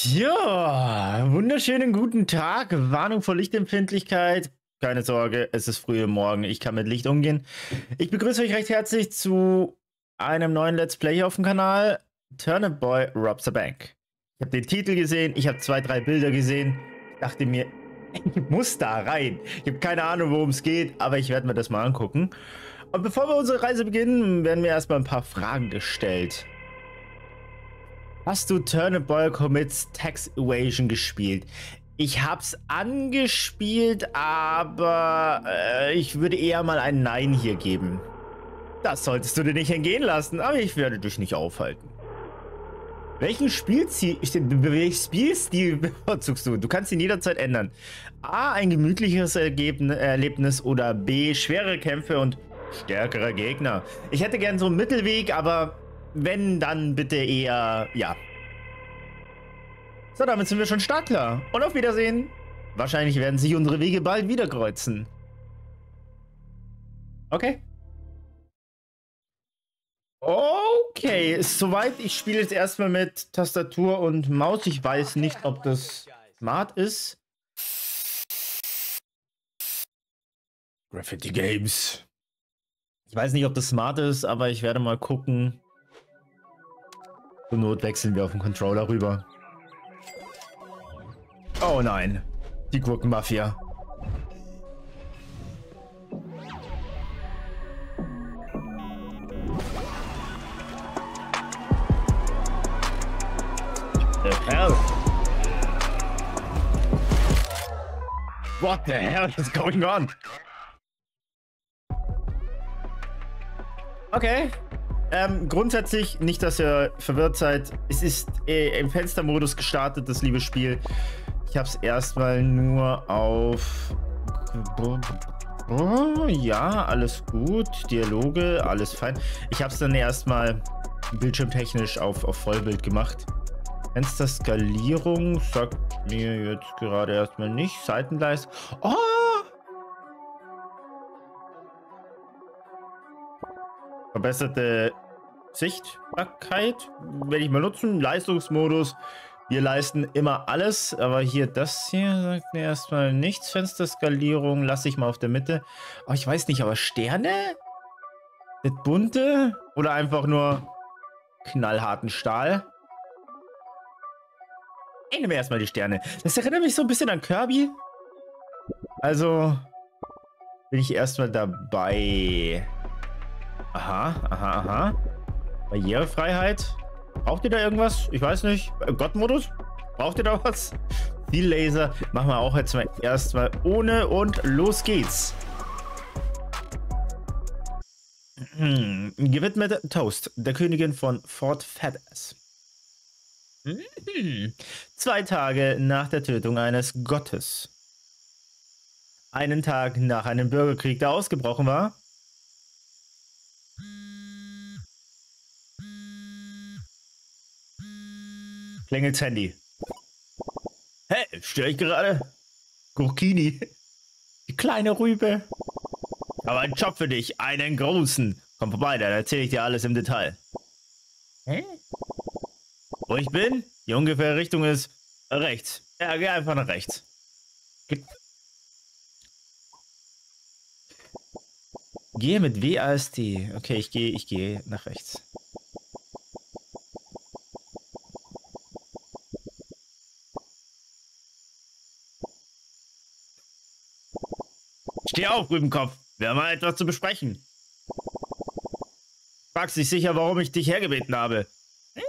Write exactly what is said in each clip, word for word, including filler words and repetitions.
Ja, wunderschönen guten Tag. Warnung vor Lichtempfindlichkeit. Keine Sorge, es ist früh am Morgen. Ich kann mit Licht umgehen. Ich begrüße euch recht herzlich zu einem neuen Let's Play hier auf dem Kanal. Turnip Boy Robs a Bank. Ich habe den Titel gesehen, ich habe zwei, drei Bilder gesehen. Ich dachte mir, ich muss da rein. Ich habe keine Ahnung, worum es geht, aber ich werde mir das mal angucken. Und bevor wir unsere Reise beginnen, werden mir erstmal ein paar Fragen gestellt. Hast du Turnip Boy Commits Tax Evasion gespielt? Ich hab's angespielt, aber äh, ich würde eher mal ein Nein hier geben. Das solltest du dir nicht entgehen lassen, aber ich werde dich nicht aufhalten. Welchen Spielziel, welches Spielstil bevorzugst du? Du kannst ihn jederzeit ändern. A, ein gemütlicheres Erlebnis oder B, schwere Kämpfe und stärkere Gegner. Ich hätte gern so einen Mittelweg, aber wenn, dann bitte eher, ja. So, damit sind wir schon startklar. Und auf Wiedersehen. Wahrscheinlich werden sich unsere Wege bald wieder kreuzen. Okay. Okay, soweit. Ich spiele jetzt erstmal mit Tastatur und Maus. Ich weiß nicht, ob das smart ist. Graffiti Games. Ich weiß nicht, ob das smart ist, aber ich werde mal gucken. Zur Not wechseln wir auf den Controller rüber. Oh nein. Die Gurkenmafia. The hell? What the hell is going on? Okay. Ähm, grundsätzlich nicht, dass ihr verwirrt seid. Es ist äh, im Fenstermodus gestartet, das liebe Spiel. Ich habe es erstmal nur auf... Oh, ja, alles gut. Dialoge, alles fein. Ich habe es dann erstmal bildschirmtechnisch auf, auf Vollbild gemacht. Fensterskalierung sagt mir jetzt gerade erstmal nicht. Seitenleiste. Oh! Verbesserte Sichtbarkeit werde ich mal nutzen. Leistungsmodus. Wir leisten immer alles, aber hier das hier sagt mir erstmal nichts. Fensterskalierung lasse ich mal auf der Mitte. Aber ich weiß nicht, aber Sterne? Das bunte? Oder einfach nur knallharten Stahl? Ich nehme erstmal die Sterne. Das erinnert mich so ein bisschen an Kirby. Also bin ich erstmal dabei. Aha, aha, aha. Barrierefreiheit. Braucht ihr da irgendwas? Ich weiß nicht. Gott-Modus? Braucht ihr da was? Viel Laser. Machen wir auch jetzt mal erstmal ohne und los geht's. Hm. Gewidmet Toast, der Königin von Fort Feathers. Hm. Zwei Tage nach der Tötung eines Gottes. Einen Tag nach einem Bürgerkrieg, der ausgebrochen war. Klingelt's Handy. Hey, störe ich gerade? Gurkini. Die kleine Rübe. Aber ein Job für dich, einen großen. Komm vorbei, dann erzähle ich dir alles im Detail. Hä? Wo ich bin? Die ungefähre Richtung ist rechts. Ja, geh einfach nach rechts. Ge Gehe mit W A S D. Okay, ich gehe, ich gehe nach rechts. Steh auf, Rübenkopf. Wir haben mal etwas zu besprechen. Fragst dich sicher, warum ich dich hergebeten habe. Hm?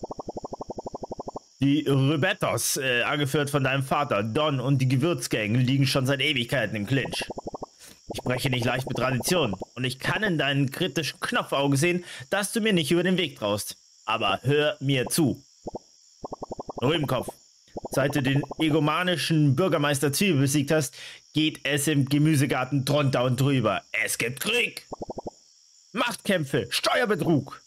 Die Rübettos, äh, angeführt von deinem Vater, Don und die Gewürzgang, liegen schon seit Ewigkeiten im Clinch. Ich breche nicht leicht mit Tradition und ich kann in deinen kritischen Knopfaugen sehen, dass du mir nicht über den Weg traust. Aber hör mir zu. Rübenkopf. Seit du den egomanischen Bürgermeister Zwiebel besiegt hast, geht es im Gemüsegarten drunter und drüber. Es gibt Krieg, Machtkämpfe, Steuerbetrug.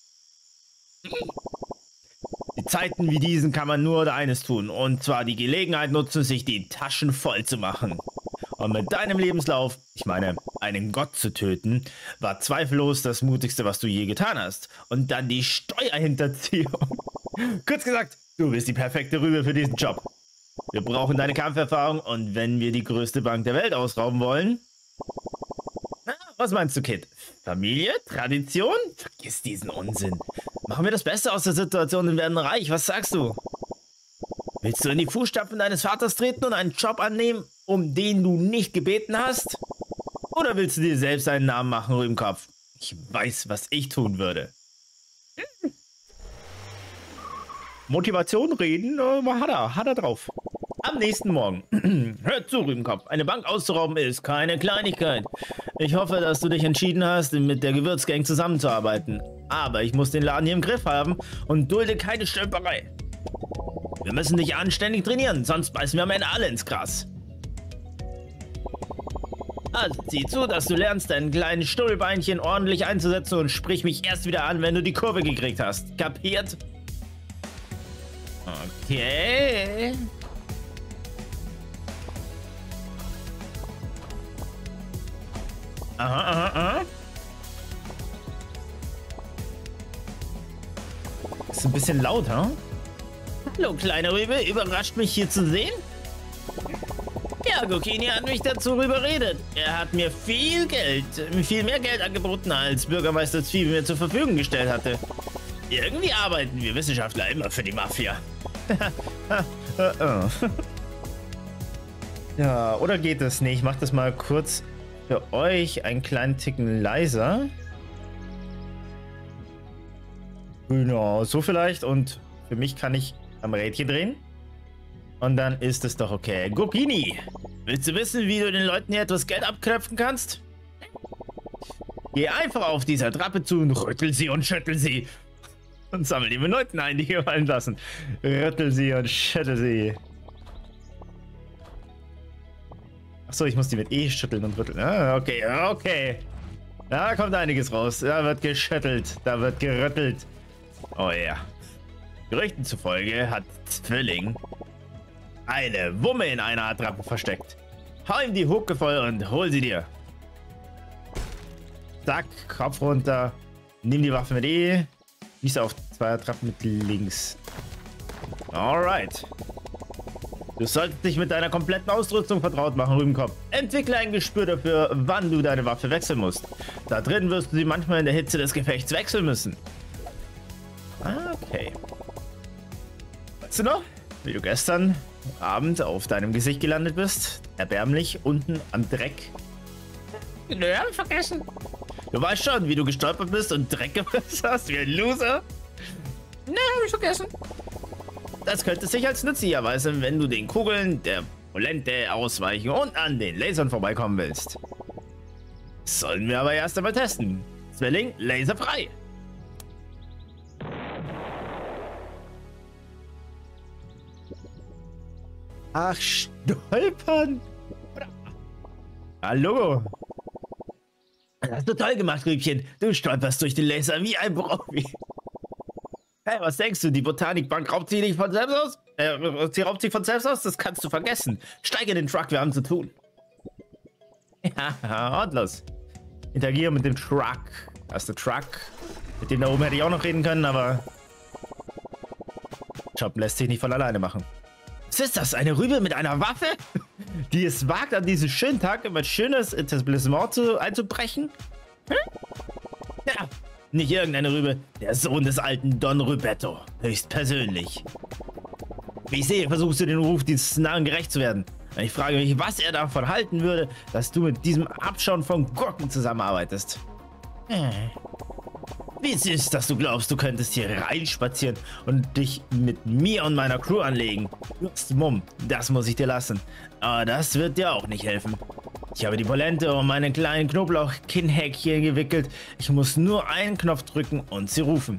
Die Zeiten wie diesen kann man nur eines tun, und zwar die Gelegenheit nutzen, sich die Taschen voll zu machen. Und mit deinem Lebenslauf, ich meine, einen Gott zu töten, war zweifellos das Mutigste, was du je getan hast. Und dann die Steuerhinterziehung. Kurz gesagt, Du bist die perfekte Rübe für diesen Job. Wir brauchen deine Kampferfahrung und wenn wir die größte Bank der Welt ausrauben wollen... Na, was meinst du, Kid? Familie? Tradition? Vergiss diesen Unsinn. Machen wir das Beste aus der Situation und werden reich. Was sagst du? Willst du in die Fußstapfen deines Vaters treten und einen Job annehmen, um den du nicht gebeten hast? Oder willst du dir selbst einen Namen machen, Rübenkopf? Ich weiß, was ich tun würde. Motivation reden, äh, hat er, hat er drauf. Am nächsten Morgen. Hört zu, Rübenkopf. Eine Bank auszurauben ist keine Kleinigkeit. Ich hoffe, dass du dich entschieden hast, mit der Gewürzgang zusammenzuarbeiten. Aber ich muss den Laden hier im Griff haben und dulde keine Stümperei. Wir müssen dich anständig trainieren, sonst beißen wir am Ende alle ins Gras. Also sieh zu, dass du lernst, dein kleines Stuhlbeinchen ordentlich einzusetzen und sprich mich erst wieder an, wenn du die Kurve gekriegt hast. Kapiert? Okay. Aha, aha, aha. Ist ein bisschen laut, hm? Hallo, kleine Rübe, überrascht mich hier zu sehen? Ja, Gokini hat mich dazu überredet. Er hat mir viel Geld, viel mehr Geld angeboten, als Bürgermeister Zwiebel mir zur Verfügung gestellt hatte. Irgendwie arbeiten wir Wissenschaftler immer für die Mafia. Ja, oder geht das nicht? Ich mach das mal kurz für euch einen kleinen Ticken leiser. Genau, so vielleicht. Und für mich kann ich am Rädchen drehen. Und dann ist es doch okay. Gokini, willst du wissen, wie du den Leuten hier etwas Geld abknöpfen kannst? Geh einfach auf dieser Trappe zu und rüttel sie und schüttel sie. Und sammel die Minuten ein, die gefallen lassen. Rüttel sie und schüttel sie. Achso, ich muss die mit E schütteln und rütteln. Ah, okay, okay. Da kommt einiges raus. Da wird geschüttelt, da wird gerüttelt. Oh ja. Gerüchten zufolge hat Zwilling eine Wumme in einer Attrappe versteckt. Hau ihm die Hucke voll und hol sie dir. Zack, Kopf runter. Nimm die Waffe mit E. Schieße auf zwei Attrappen mit links. Alright. Du solltest dich mit deiner kompletten Ausrüstung vertraut machen, Rübenkopf. Entwickle ein Gespür dafür, wann du deine Waffe wechseln musst. Da drin wirst du sie manchmal in der Hitze des Gefechts wechseln müssen. Okay. Weißt du noch, wie du gestern Abend auf deinem Gesicht gelandet bist? Erbärmlich unten am Dreck. Nö, hab ich vergessen. Du weißt schon, wie du gestolpert bist und Dreck gemacht hast, wie ein Loser? Nö, hab ich vergessen. Das könnte sich als nützlich erweisen, wenn du den Kugeln der Polente ausweichen und an den Lasern vorbeikommen willst. Sollen wir aber erst einmal testen. Zwilling, laserfrei. Ach, stolpern. Hallo. Das hast du toll gemacht, Rübchen. Du stolperst durch den Laser wie ein Profi. Hey, was denkst du? Die Botanikbank raubt sie nicht von selbst aus? Äh, sie raubt sich von selbst aus? Das kannst du vergessen. Steige in den Truck, wir haben zu tun. Ja, und los. Interagiere mit dem Truck. Das ist der Truck. Mit dem da oben hätte ich auch noch reden können, aber... Job lässt sich nicht von alleine machen. Was ist das? Eine Rübe mit einer Waffe? Die es wagt, an diesem schönen Tag immer schönes Etablissement zu, einzubrechen? Hm? Ja, nicht irgendeine Rübe. Der Sohn des alten Don Rübetto. Höchstpersönlich. Wie ich sehe, versuchst du den Ruf dieses Narren gerecht zu werden. Ich frage mich, was er davon halten würde, dass du mit diesem Abschauen von Gurken zusammenarbeitest. Hm. Wie süß, dass du glaubst, du könntest hier reinspazieren und dich mit mir und meiner Crew anlegen. Du hast Mumm, das muss ich dir lassen. Aber das wird dir auch nicht helfen. Ich habe die Polente um meine kleinen Knoblauch-Kinnhäkchen gewickelt. Ich muss nur einen Knopf drücken und sie rufen.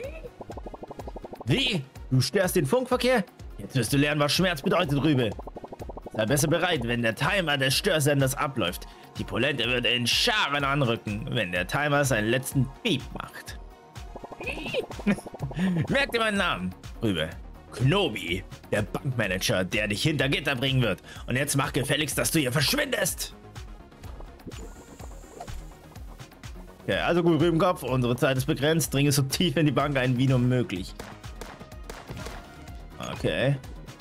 Wie? Du störst den Funkverkehr? Jetzt wirst du lernen, was Schmerz bedeutet, Rübe. Sei besser bereit, wenn der Timer des Störsenders abläuft. Die Polente wird in Scharen anrücken, wenn der Timer seinen letzten Piep macht. Merk dir meinen Namen, Rübe. Knobi, der Bankmanager, der dich hinter Gitter bringen wird. Und jetzt mach gefälligst, dass du hier verschwindest. Okay, also gut, Rübenkopf, unsere Zeit ist begrenzt. Dringe so tief in die Bank ein wie nur möglich. Okay.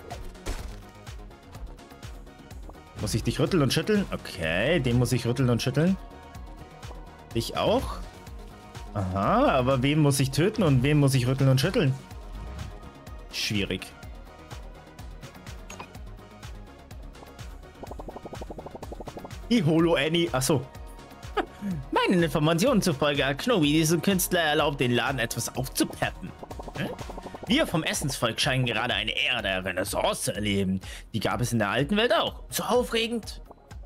Muss ich dich rütteln und schütteln? Okay, den muss ich rütteln und schütteln. Dich auch? Aha, aber wen muss ich töten und wen muss ich rütteln und schütteln? Schwierig. Die Holo Annie. Achso. Meinen Informationen zufolge hat Knobi diesem Künstler erlaubt, den Laden etwas aufzupeppen. Hm? Wir vom Essensvolk scheinen gerade eine Ära der Renaissance zu erleben. Die gab es in der alten Welt auch. So aufregend.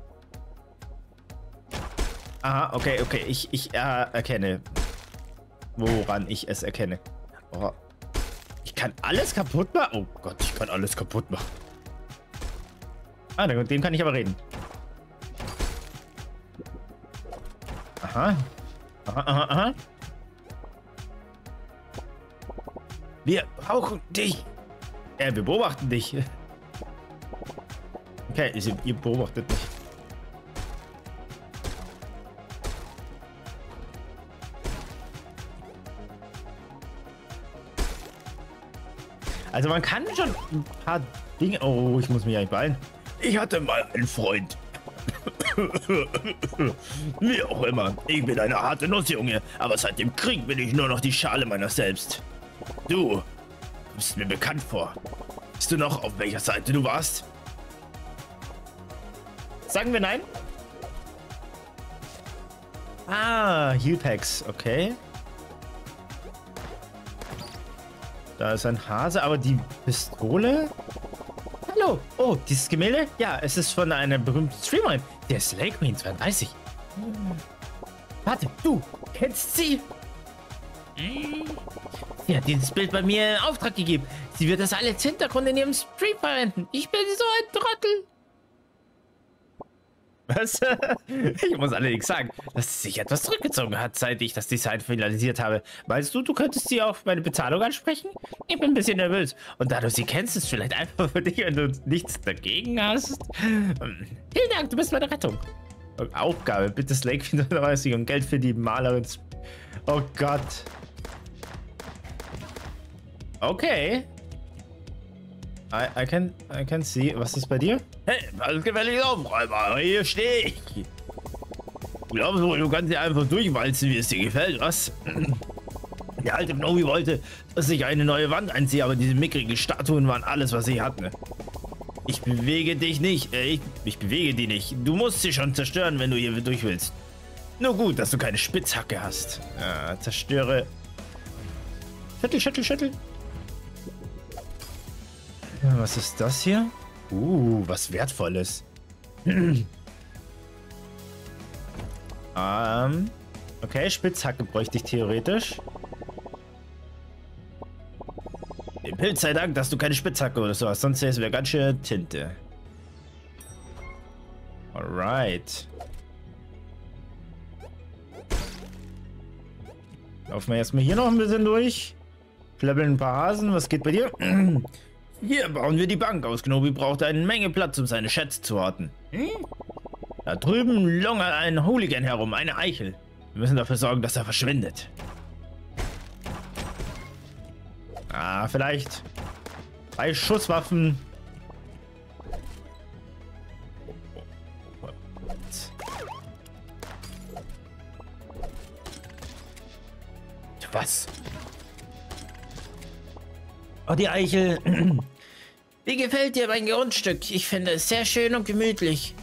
Aha, okay, okay. Ich, ich äh, erkenne, woran ich es erkenne. Oh. Ich kann alles kaputt machen? Oh Gott, ich kann alles kaputt machen. Ah, mit dem kann ich aber reden. Aha. Aha, aha, aha. Wir brauchen dich. Ja, wir beobachten dich. Okay, ihr beobachtet mich. Also man kann schon ein paar Dinge... Oh, ich muss mich eigentlich beeilen. Ich hatte mal einen Freund. Wie auch immer. Ich bin eine harte Nuss, Junge. Aber seit dem Krieg bin ich nur noch die Schale meiner selbst. Du kommst mir bekannt vor. Weißt du noch, auf welcher Seite du warst? Sagen wir nein? Ah, Healpacks. Okay. Da ist ein Hase, aber die Pistole? Hallo. Oh, dieses Gemälde? Ja, es ist von einer berühmten Streamerin. Der Slay Queen zweiunddreißig. Hm. Warte, du kennst sie? Hm. Sie hat dieses Bild bei mir in Auftrag gegeben. Sie wird das als Hintergrund in ihrem Stream verwenden. Ich bin so ein Trottel. Was? Ich muss allerdings sagen, dass sie sich etwas zurückgezogen hat, seit ich das Design finalisiert habe. Meinst du, du könntest sie auf meine Bezahlung ansprechen? Ich bin ein bisschen nervös. Und da du sie kennst, ist es vielleicht einfach für dich, wenn du nichts dagegen hast. Vielen Dank, du bist meine Rettung. Aufgabe, bitte Slay Queen und Geld für die Malerin. Oh Gott. Okay. I, I, can, I can see. Was ist bei dir? Hey, was gefällig Aufräumer. Hier stehe ich. Glaubst du, du kannst hier einfach durchwalzen, wie es dir gefällt, was? Der alte Knobi wollte, dass ich eine neue Wand einziehe, aber diese mickrigen Statuen waren alles, was ich hatte. Ich bewege dich nicht. Äh, ich, ich bewege die nicht. Du musst sie schon zerstören, wenn du hier durch willst. Nur gut, dass du keine Spitzhacke hast. Ja, zerstöre. Schüttel, schüttel, schüttel. Was ist das hier? Uh, was Wertvolles. ähm. Okay, Spitzhacke bräuchte ich theoretisch. Dem Pilz sei Dank, dass du keine Spitzhacke oder so hast, sonst wäre ganz schön Tinte. Alright. Laufen wir erstmal hier noch ein bisschen durch. Flebbeln ein paar Hasen. Was geht bei dir? Hier bauen wir die Bank aus. Knobi braucht eine Menge Platz, um seine Schätze zu horten. Hm? Da drüben lungert ein Hooligan herum, eine Eichel. Wir müssen dafür sorgen, dass er verschwindet. Ah, vielleicht bei Schusswaffen. Was? Oh, die Eichel. Wie gefällt dir mein Grundstück? Ich finde es sehr schön und gemütlich.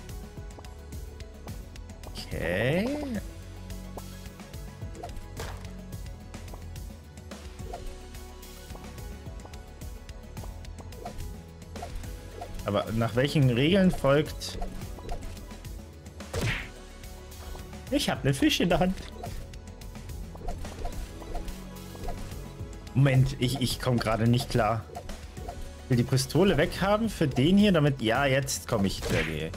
Okay. Aber nach welchen Regeln folgt... Ich habe einen Fisch in der Hand. Moment, ich, ich komme gerade nicht klar. Ich will die Pistole weghaben für den hier, damit... Ja, jetzt komme ich zu der Idee.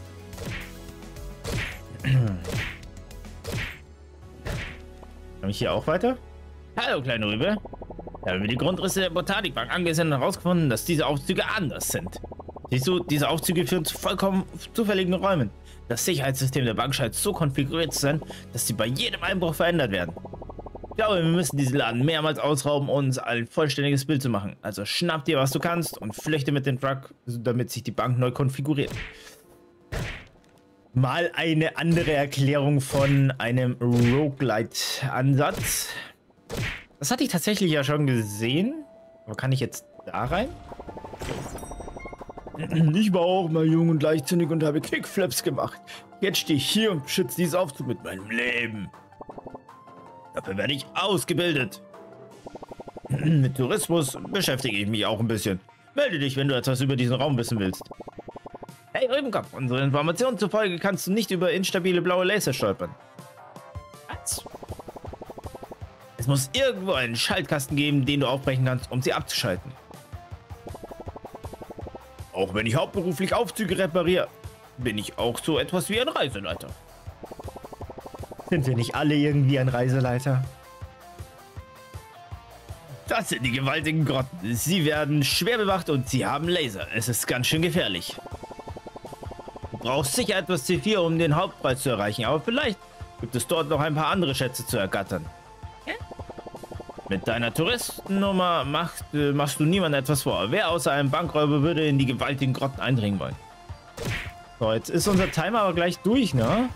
Komme ich hier auch weiter? Hallo, kleine Rübe. Da haben wir die Grundrisse der Botanikbank angesehen und herausgefunden, dass diese Aufzüge anders sind. Siehst du, diese Aufzüge führen zu vollkommen zufälligen Räumen. Das Sicherheitssystem der Bank scheint so konfiguriert zu sein, dass sie bei jedem Einbruch verändert werden. Ich glaube, wir müssen diesen Laden mehrmals ausrauben, um uns ein vollständiges Bild zu machen. Also schnapp dir, was du kannst und flüchte mit dem Truck, damit sich die Bank neu konfiguriert. Mal eine andere Erklärung von einem Roguelite-Ansatz. Das hatte ich tatsächlich ja schon gesehen. Aber kann ich jetzt da rein? Ich war auch mal jung und leichtsinnig und habe Kickflips gemacht. Jetzt stehe ich hier und beschütze dieses Aufzug mit meinem Leben. Dafür werde ich ausgebildet. Mit Tourismus beschäftige ich mich auch ein bisschen. Melde dich, wenn du etwas über diesen Raum wissen willst. Hey Rübenkopf, unsere Informationen zufolge kannst du nicht über instabile blaue Laser stolpern. Was? Es muss irgendwo einen Schaltkasten geben, den du aufbrechen kannst, um sie abzuschalten. Auch wenn ich hauptberuflich Aufzüge repariere, bin ich auch so etwas wie ein Reiseleiter. Sind wir nicht alle irgendwie ein Reiseleiter? Das sind die gewaltigen Grotten. Sie werden schwer bewacht und sie haben Laser. Es ist ganz schön gefährlich. Du brauchst sicher etwas C vier, um den Hauptpreis zu erreichen, aber vielleicht gibt es dort noch ein paar andere Schätze zu ergattern. Ja? Mit deiner Touristennummer machst, äh, machst du niemandem etwas vor. Wer außer einem Bankräuber würde in die gewaltigen Grotten eindringen wollen? So, jetzt ist unser Timer aber gleich durch, ne?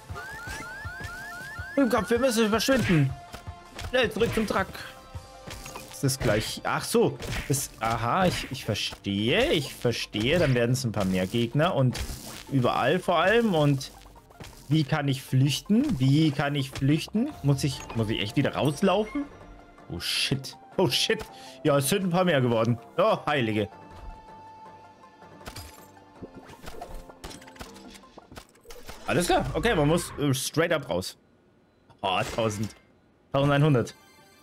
Im Kopf, wir müssen verschwinden. Schnell zurück zum Truck. Ist das gleich? Ach so. Das, aha, ich, ich verstehe. Ich verstehe. Dann werden es ein paar mehr Gegner und überall vor allem. Und wie kann ich flüchten? Wie kann ich flüchten? Muss ich, muss ich echt wieder rauslaufen? Oh shit. Oh shit. Ja, es sind ein paar mehr geworden. Oh, Heilige. Alles klar. Okay, man muss äh, straight up raus. Oh, tausend. eintausendeinhundert.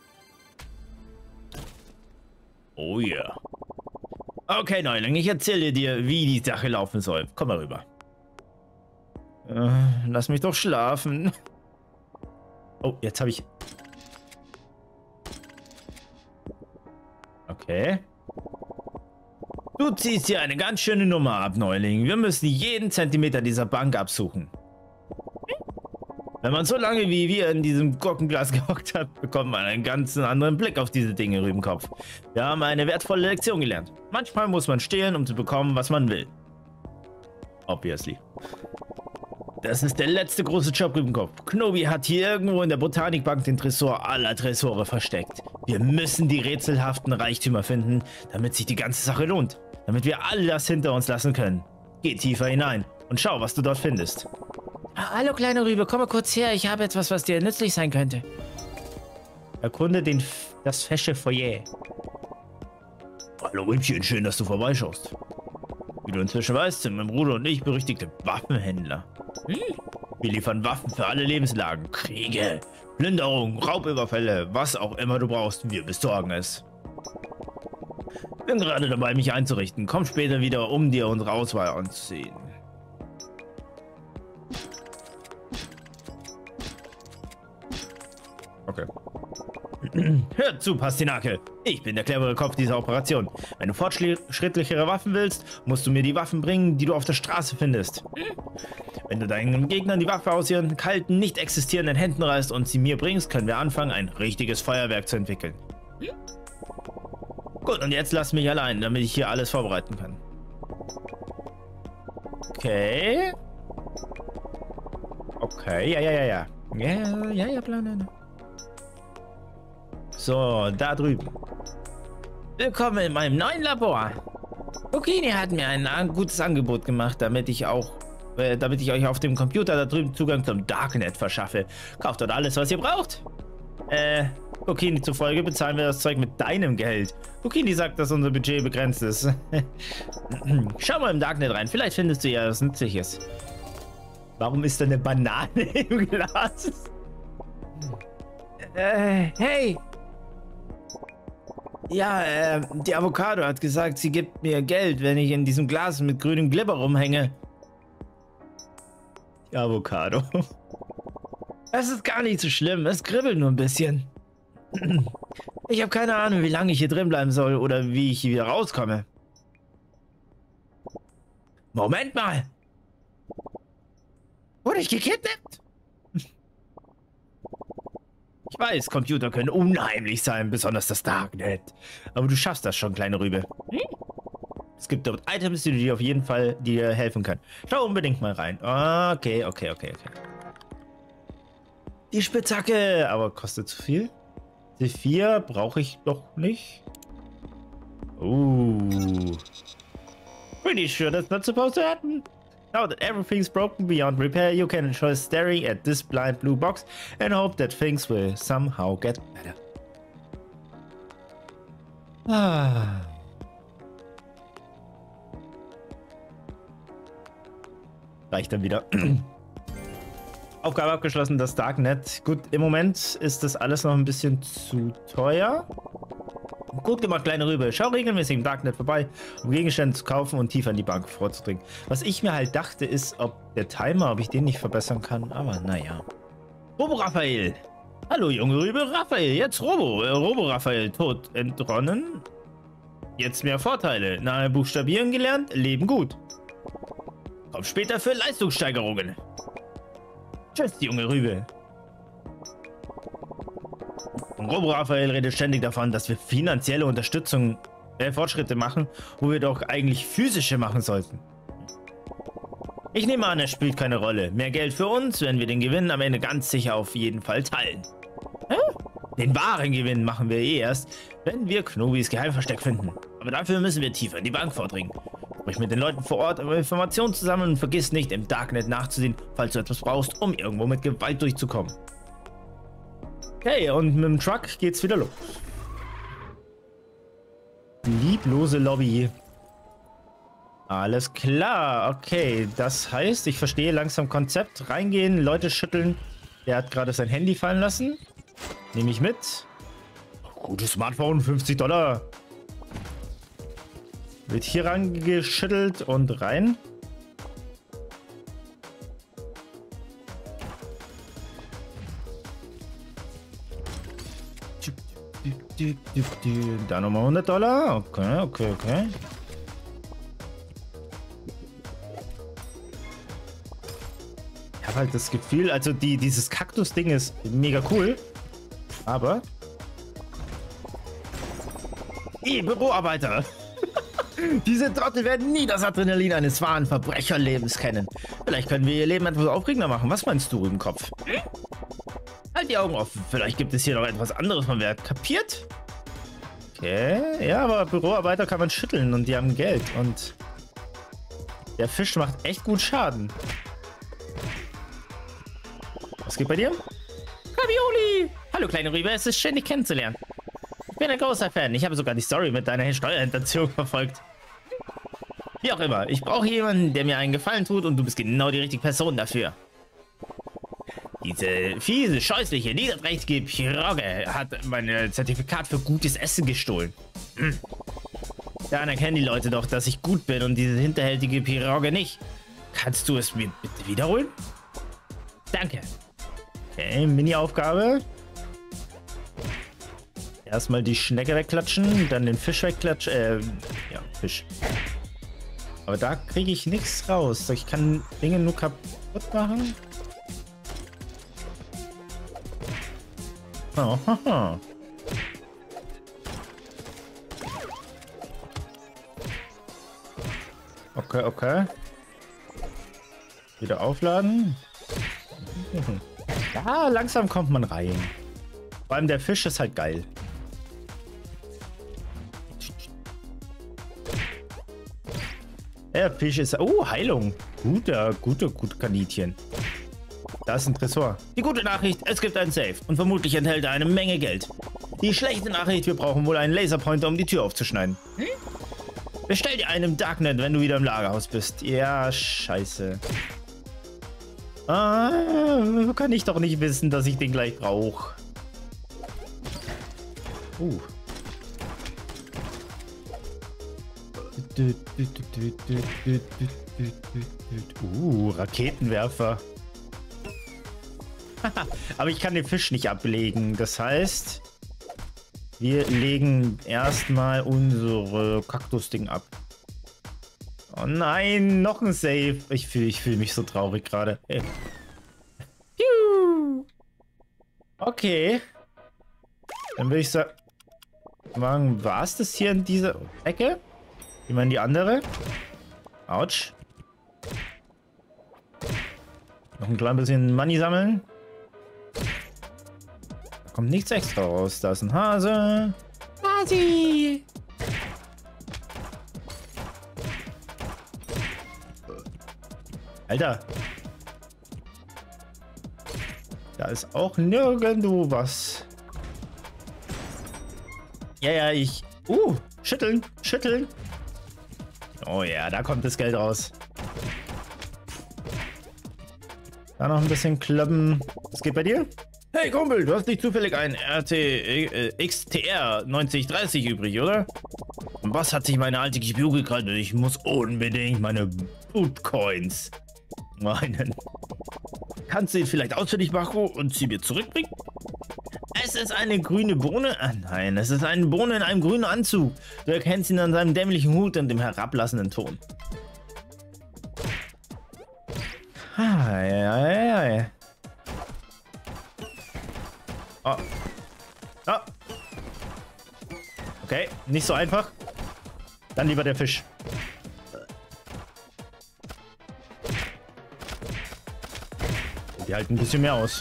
Oh yeah. Okay, Neuling, ich erzähle dir, wie die Sache laufen soll. Komm mal rüber. Äh, lass mich doch schlafen. Oh, jetzt habe ich... Okay. Du ziehst hier eine ganz schöne Nummer ab, Neuling. Wir müssen jeden Zentimeter dieser Bank absuchen. Wenn man so lange wie wir in diesem Gurkenglas gehockt hat, bekommt man einen ganz anderen Blick auf diese Dinge, Rübenkopf. Wir haben eine wertvolle Lektion gelernt. Manchmal muss man stehlen, um zu bekommen, was man will. Obviously. Das ist der letzte große Job, Rübenkopf. Knobi hat hier irgendwo in der Botanikbank den Tresor aller Tresore versteckt. Wir müssen die rätselhaften Reichtümer finden, damit sich die ganze Sache lohnt. Damit wir all das hinter uns lassen können. Geh tiefer hinein und schau, was du dort findest. Hallo kleine Rübe, komm mal kurz her. Ich habe etwas, was dir nützlich sein könnte. Erkunde den, das fesche Foyer. Hallo Rübchen, schön, dass du vorbeischaust. Wie du inzwischen weißt, sind mein Bruder und ich berüchtigte Waffenhändler. Hm? Wir liefern Waffen für alle Lebenslagen, Kriege, Plünderung, Raubüberfälle, was auch immer du brauchst, wir besorgen es. Bin gerade dabei, mich einzurichten. Komm später wieder, um dir unsere Auswahl anzusehen. Okay. Hör zu, Pastinake. Ich bin der clevere Kopf dieser Operation. Wenn du fortschrittlichere Waffen willst, musst du mir die Waffen bringen, die du auf der Straße findest. Wenn du deinen Gegnern die Waffe aus ihren kalten, nicht existierenden Händen reißt und sie mir bringst, können wir anfangen, ein richtiges Feuerwerk zu entwickeln. Gut, und jetzt lass mich allein, damit ich hier alles vorbereiten kann. Okay. Okay, ja, ja, ja, ja. Ja, ja, ja, bla, bla, bla. So, da drüben. Willkommen in meinem neuen Labor. Okini hat mir ein gutes Angebot gemacht, damit ich auch, äh, damit ich euch auf dem Computer da drüben Zugang zum Darknet verschaffe. Kauft dort alles, was ihr braucht. Äh, Okini zufolge bezahlen wir das Zeug mit deinem Geld. Okini sagt, dass unser Budget begrenzt ist. Schau mal im Darknet rein, vielleicht findest du ja was Nützliches. Warum ist da eine Banane im Glas? Äh, hey. Ja, äh, die Avocado hat gesagt, sie gibt mir Geld, wenn ich in diesem Glas mit grünem Glibber rumhänge. Die Avocado. Das ist gar nicht so schlimm, es kribbelt nur ein bisschen. Ich habe keine Ahnung, wie lange ich hier drin bleiben soll oder wie ich hier wieder rauskomme. Moment mal! Wurde ich gekidnappt? Ich Ich weiß, Computer können unheimlich sein, besonders das Darknet. Aber du schaffst das schon, kleine Rübe. Hm? Es gibt dort Items, die dir auf jeden Fall dir helfen können. Schau unbedingt mal rein. Okay, okay, okay, okay. Die Spitzhacke, aber kostet zu viel. C vier brauche ich doch nicht. Uh. Pretty sure that's not supposed to happen. Now that everything's broken beyond repair, you can enjoy staring at this blind blue box and hope that things will somehow get better. Ah. Reicht dann wieder. Aufgabe abgeschlossen, das Darknet. Gut, im Moment ist das alles noch ein bisschen zu teuer. Gut gemacht, kleine Rübe. Schau regelmäßig im Darknet vorbei, um Gegenstände zu kaufen und tiefer in die Bank vorzudringen. Was ich mir halt dachte, ist, ob der Timer, ob ich den nicht verbessern kann. Aber naja. Robo Raphael. Hallo, junge Rübe. Raphael, jetzt Robo. Äh, Robo Raphael, tot entronnen. Jetzt mehr Vorteile. Nahe buchstabieren gelernt, leben gut. Komm später für Leistungssteigerungen. Tschüss, junge Rübe. Und Robo Raphael redet ständig davon, dass wir finanzielle Unterstützung, äh, Fortschritte machen, wo wir doch eigentlich physische machen sollten. Ich nehme an, es spielt keine Rolle. Mehr Geld für uns, wenn wir den Gewinn am Ende ganz sicher auf jeden Fall teilen. Hä? Den wahren Gewinn machen wir eh erst, wenn wir Knobis Geheimversteck finden. Aber dafür müssen wir tiefer in die Bank vordringen. Sprich mit den Leuten vor Ort über Informationen zusammen und vergiss nicht, im Darknet nachzusehen, falls du etwas brauchst, um irgendwo mit Gewalt durchzukommen. Okay, und mit dem Truck geht's wieder los. Lieblose Lobby. Alles klar, okay. Das heißt, ich verstehe langsam Konzept. Reingehen, Leute schütteln. Der hat gerade sein Handy fallen lassen. Nehme ich mit. Gutes Smartphone, fünfzig Dollar. Wird hier rangeschüttelt und rein. Da nochmal hundert Dollar. Okay, okay, okay. Ich habe halt das Gefühl, also die, dieses Kaktus-Ding ist mega cool. Aber... Die Büroarbeiter! Diese Trottel werden nie das Adrenalin eines wahren Verbrecherlebens kennen. Vielleicht können wir ihr Leben etwas aufregender machen. Was meinst du, Rübenkopf? Hm? Halt die Augen offen. Vielleicht gibt es hier noch etwas anderes von Wert. Kapiert? Okay. Ja, aber Büroarbeiter kann man schütteln und die haben Geld. Und der Fisch macht echt gut Schaden. Was geht bei dir? Ravioli! Hallo, kleine Rübe. Es ist schön, dich kennenzulernen. Ich bin ein großer Fan. Ich habe sogar die Story mit deiner Steuerhinterziehung verfolgt. Wie auch immer. Ich brauche jemanden, der mir einen Gefallen tut und du bist genau die richtige Person dafür. Diese fiese, scheußliche, niederträchtige Piroge hat mein Zertifikat für gutes Essen gestohlen. Hm. Dann erkennen die Leute doch, dass ich gut bin und diese hinterhältige Piroge nicht. Kannst du es mir bitte wiederholen? Danke. Okay, Mini-Aufgabe. Erstmal die Schnecke wegklatschen, dann den Fisch wegklatschen. Äh, ja, Fisch. Aber da kriege ich nichts raus. Ich kann Dinge nur kaputt machen. Oh, haha. Okay, okay. Wieder aufladen. Ja, langsam kommt man rein. Vor allem der Fisch ist halt geil. Der Fisch ist... Oh, Heilung. Guter, guter, guter Kaninchen. Da ist ein Tresor. Die gute Nachricht, es gibt ein Safe. Und vermutlich enthält er eine Menge Geld. Die schlechte Nachricht, wir brauchen wohl einen Laserpointer, um die Tür aufzuschneiden. Hm? Bestell dir einen im Darknet, wenn du wieder im Lagerhaus bist. Ja, scheiße. Ah, kann ich doch nicht wissen, dass ich den gleich brauche. Uh. Uh, Raketenwerfer. Aber ich kann den Fisch nicht ablegen. Das heißt, wir legen erstmal unsere Kaktus-Ding ab. Oh nein, noch ein Save. Ich fühle ich fühl mich so traurig gerade. Hey. Okay. Dann würde ich sagen, war es das hier in dieser Ecke? Wie man die andere? Autsch. Noch ein klein bisschen Money sammeln. Da kommt nichts extra raus. Da ist ein Hase. Hasi! Alter. Da ist auch nirgendwo was. Ja, ja, ich... Uh, schütteln, schütteln. Oh ja, da kommt das Geld raus. Da noch ein bisschen kloppen. Was geht bei dir? Hey Kumpel, du hast nicht zufällig einen R T äh, X T R neunzig dreißig übrig, oder? Und was hat sich meine alte G P U gekrallt und ich muss unbedingt meine Bootcoins meinen. Kannst du ihn vielleicht ausfindig machen und sie mir zurückbringen? Es ist eine grüne Bohne. Ah, nein, es ist eine Bohne in einem grünen Anzug. Du erkennst ihn an seinem dämlichen Hut und dem herablassenden Ton. Ah, ja, ja, ja. Oh. Oh. Okay, nicht so einfach. Dann lieber der Fisch. Die halten ein bisschen mehr aus.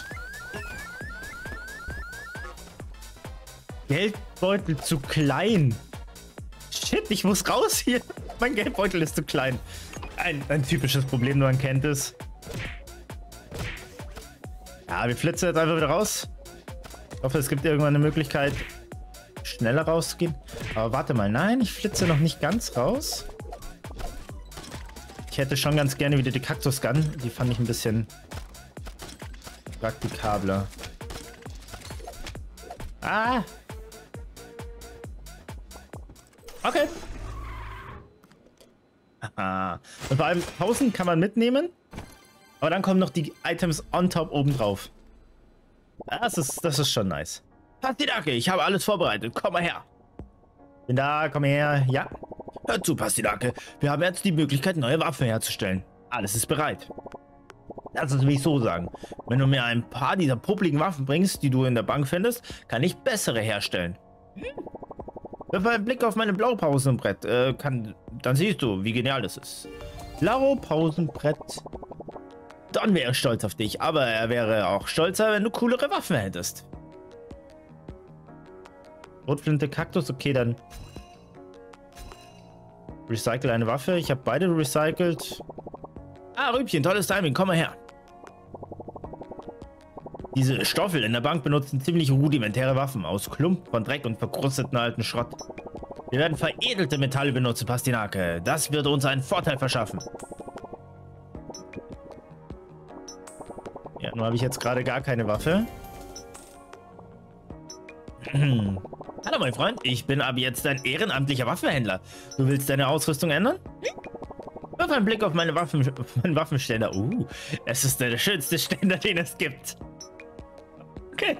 Geldbeutel zu klein. Shit, ich muss raus hier. Mein Geldbeutel ist zu klein. Ein, ein typisches Problem, man kennt es. Ja, wir flitzen jetzt einfach wieder raus. Ich hoffe, es gibt irgendwann eine Möglichkeit, schneller rauszugehen. Aber warte mal, nein, ich flitze noch nicht ganz raus. Ich hätte schon ganz gerne wieder die Kaktus-Gun. Die fand ich ein bisschen praktikabler. Ah! Okay. Aha. Und vor allem tausend kann man mitnehmen. Aber dann kommen noch die Items on top oben drauf. Das ist, das ist schon nice. Pastidake, ich habe alles vorbereitet. Komm mal her. Bin da, komm her. Ja. Hör zu, Pastidake. Wir haben jetzt die Möglichkeit, neue Waffen herzustellen. Alles ist bereit. Lass es mich so sagen. Wenn du mir ein paar dieser popeligen Waffen bringst, die du in der Bank findest, kann ich bessere herstellen. Hm? Wirf einen Blick auf meine Blaupausenbrett. Äh, kann, dann siehst du, wie genial das ist. Blaupausenbrett. Don wäre stolz auf dich, aber er wäre auch stolzer, wenn du coolere Waffen hättest. Rotflinte, Kaktus, okay, dann recycle eine Waffe. Ich habe beide recycelt. Ah, Rübchen, tolles Timing, komm mal her. Diese Stoffel in der Bank benutzen ziemlich rudimentäre Waffen aus Klumpen von Dreck und verkrusteten alten Schrott. Wir werden veredelte Metalle benutzen, Pastidake. Das wird uns einen Vorteil verschaffen. Ja, nur habe ich jetzt gerade gar keine Waffe. Hallo mein Freund, ich bin ab jetzt ein ehrenamtlicher Waffenhändler. Du willst deine Ausrüstung ändern? Wirf einen Blick auf meine Waffen, meinen Waffenständer. Uh, es ist der schönste Ständer, den es gibt. Okay.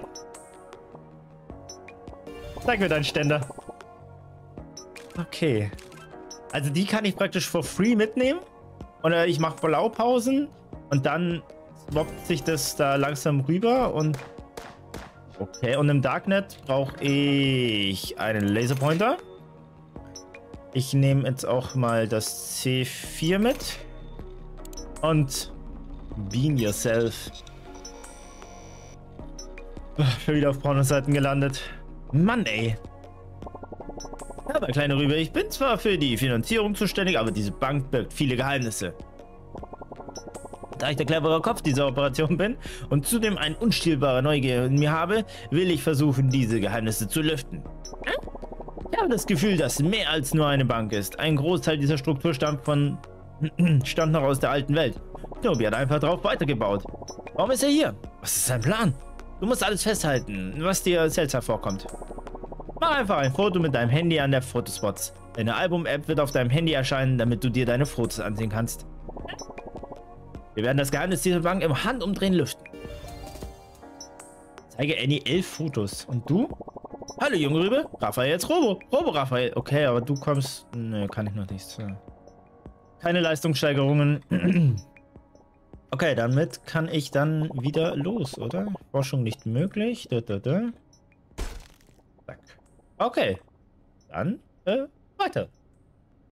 Zeig mir deinen Ständer. Okay. Also die kann ich praktisch for free mitnehmen. Oder ich mache Blaupausen und dann swappt sich das da langsam rüber und okay, und im Darknet brauche ich einen Laserpointer. Ich nehme jetzt auch mal das C vier mit und beam yourself. Schon wieder auf Pornoseiten gelandet. Mann, ey. Aber kleine Rübe, ich bin zwar für die Finanzierung zuständig, aber diese Bank birgt viele Geheimnisse. Da ich der clevere Kopf dieser Operation bin und zudem ein unstillbare Neugier in mir habe, will ich versuchen, diese Geheimnisse zu lüften. Ich habe das Gefühl, dass mehr als nur eine Bank ist. Ein Großteil dieser Struktur stammt von stammt noch aus der alten Welt. Tobi hat einfach drauf weitergebaut. Warum ist er hier? Was ist sein Plan? Du musst alles festhalten, was dir seltsam vorkommt. Mach einfach ein Foto mit deinem Handy an der Fotospots. Deine Album-App wird auf deinem Handy erscheinen, damit du dir deine Fotos ansehen kannst. Wir werden das Geheimnis dieser Bank im Handumdrehen lüften. Zeige Annie elf Fotos. Und du? Hallo, junge Rübe. Raphael jetzt Robo. Robo Raphael. Okay, aber du kommst... Ne, kann ich noch nicht. Keine Leistungssteigerungen. Okay, damit kann ich dann wieder los, oder? Forschung nicht möglich. Da, da, da. Okay. Dann, äh, weiter.